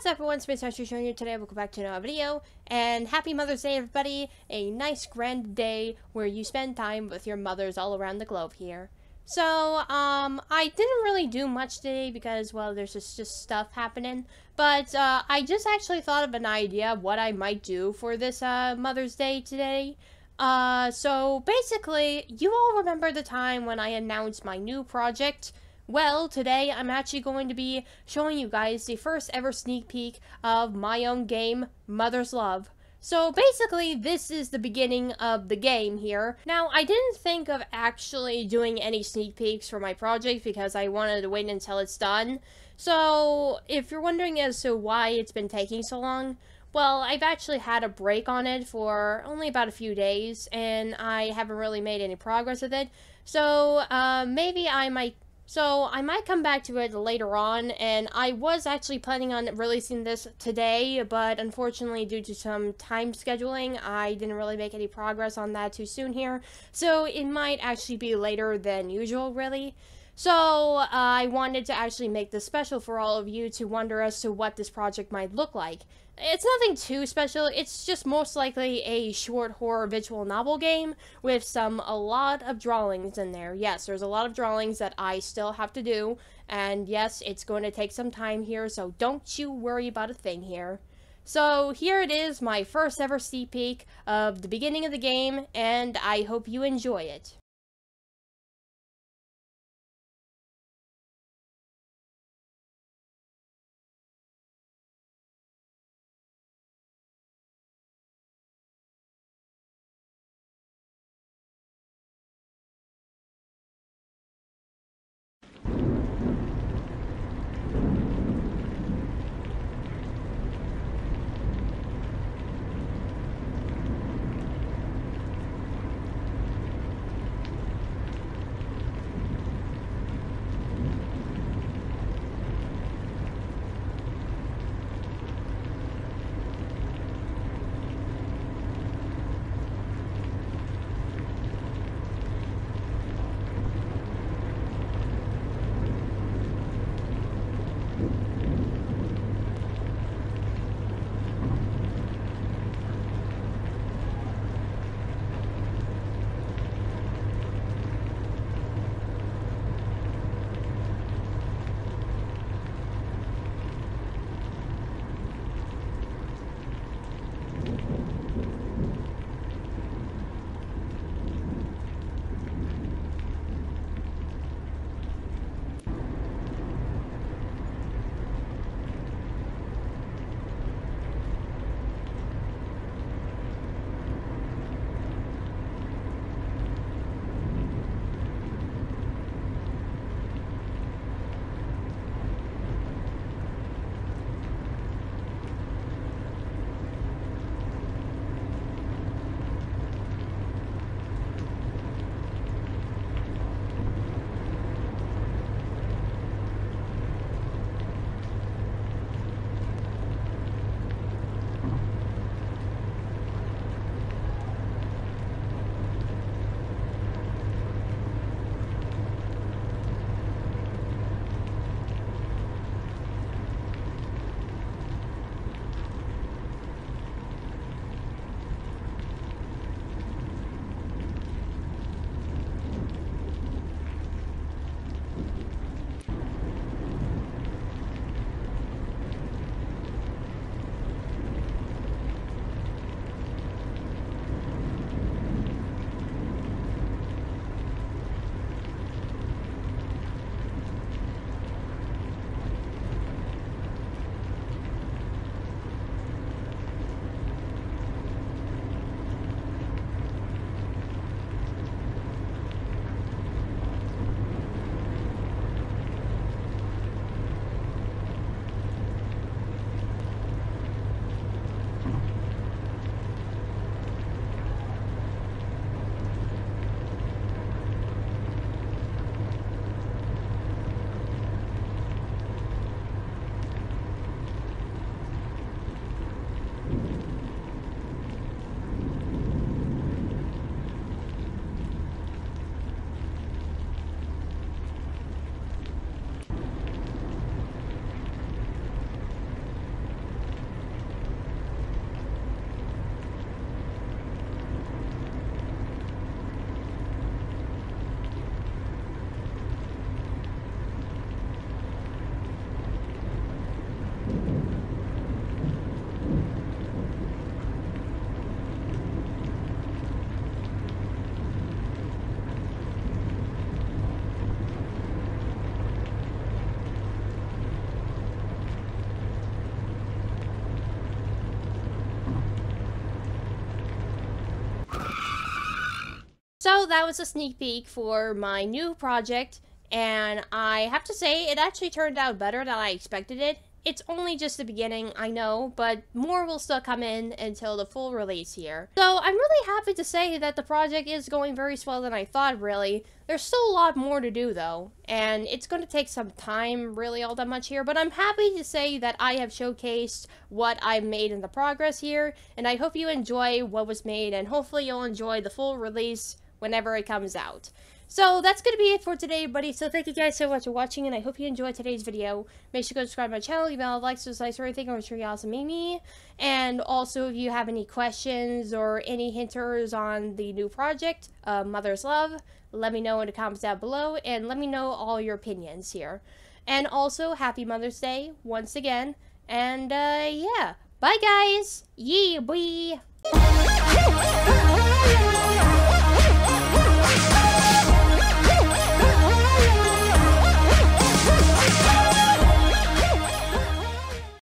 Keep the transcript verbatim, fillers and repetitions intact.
up everyone, it's Miss Archer showing you today. Welcome back to another video, and happy Mother's Day everybody. A nice grand day where you spend time with your mothers all around the globe here. So, um, I didn't really do much today because, well, there's just, just stuff happening. But, uh, I just actually thought of an idea of what I might do for this, uh, Mother's Day today. Uh, so basically, you all remember the time when I announced my new project? Well, today I'm actually going to be showing you guys the first ever sneak peek of my own game, Mother's Love. So basically, this is the beginning of the game here. Now, I didn't think of actually doing any sneak peeks for my project because I wanted to wait until it's done. So, if you're wondering as to why it's been taking so long, well, I've actually had a break on it for only about a few days, and I haven't really made any progress with it. So, uh, maybe I might... So, I might come back to it later on, and I was actually planning on releasing this today, but unfortunately, due to some time scheduling, I didn't really make any progress on that too soon here. So, it might actually be later than usual, really. So, uh, I wanted to actually make this special for all of you to wonder as to what this project might look like. It's nothing too special, it's just most likely a short horror visual novel game with some, a lot of drawings in there. Yes, there's a lot of drawings that I still have to do, and yes, it's going to take some time here, so don't you worry about a thing here. So here it is, my first ever sneak peek of the beginning of the game, and I hope you enjoy it. So that was a sneak peek for my new project, and I have to say it actually turned out better than I expected it. It's only just the beginning, I know, but more will still come in until the full release here. So I'm really happy to say that the project is going very well than I thought, really. There's still a lot more to do, though, and it's going to take some time, really, all that much here, but I'm happy to say that I have showcased what I've made in the progress here, and I hope you enjoy what was made, and hopefully you'll enjoy the full release whenever it comes out. So that's going to be it for today, buddy. So thank you guys so much for watching, and I hope you enjoyed today's video. Make sure to go subscribe to my channel, leave a like, subscribe, or anything. I'm sure you also meet me. And also, if you have any questions or any hinters on the new project, uh, Mother's Love, let me know in the comments down below, and let me know all your opinions here. And also, happy Mother's Day once again. And uh, yeah, bye guys. Yeah, boy.